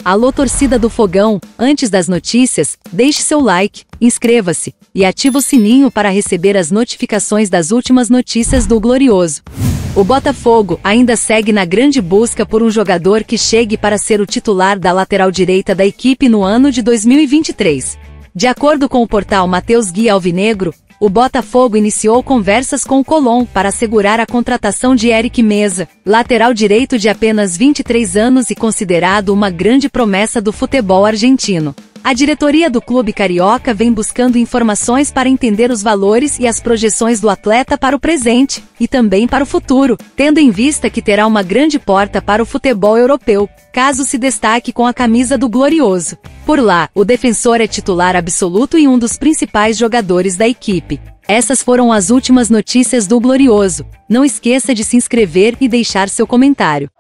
Alô torcida do Fogão, antes das notícias, deixe seu like, inscreva-se e ative o sininho para receber as notificações das últimas notícias do Glorioso. O Botafogo ainda segue na grande busca por um jogador que chegue para ser o titular da lateral direita da equipe no ano de 2023. De acordo com o portal Matheus Guia Alvinegro, o Botafogo iniciou conversas com o Colón para assegurar a contratação de Eric Meza, lateral direito de apenas 23 anos e considerado uma grande promessa do futebol argentino. A diretoria do clube carioca vem buscando informações para entender os valores e as projeções do atleta para o presente e também para o futuro, tendo em vista que terá uma grande porta para o futebol europeu, caso se destaque com a camisa do Glorioso. Por lá, o defensor é titular absoluto e um dos principais jogadores da equipe. Essas foram as últimas notícias do Glorioso. Não esqueça de se inscrever e deixar seu comentário.